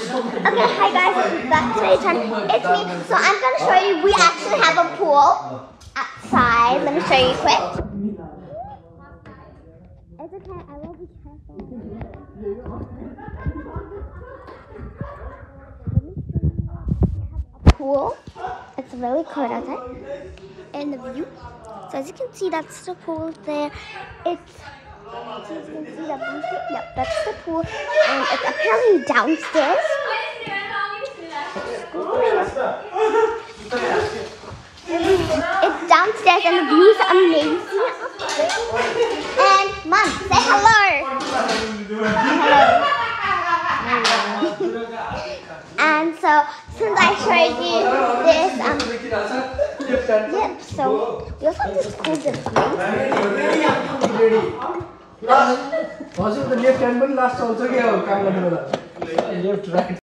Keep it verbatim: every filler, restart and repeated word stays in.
Okay, hi guys, back to my channel. It's me. So I'm gonna show you. We actually have a pool outside. Let me show you quick. It's okay. I will be careful. We have a pool. It's really cold outside, and the view. So as you can see, that's the pool there. It's So as you can see that blue thing, yep, that's the pool, and it's apparently downstairs. It's downstairs, and the view is amazing. And Mom, say hello. Hello. And so since I showed you this, um, yep. So we also have this cool display. हजुर त left hand पनि last आउँछ क्या काम गर्नु बेला left right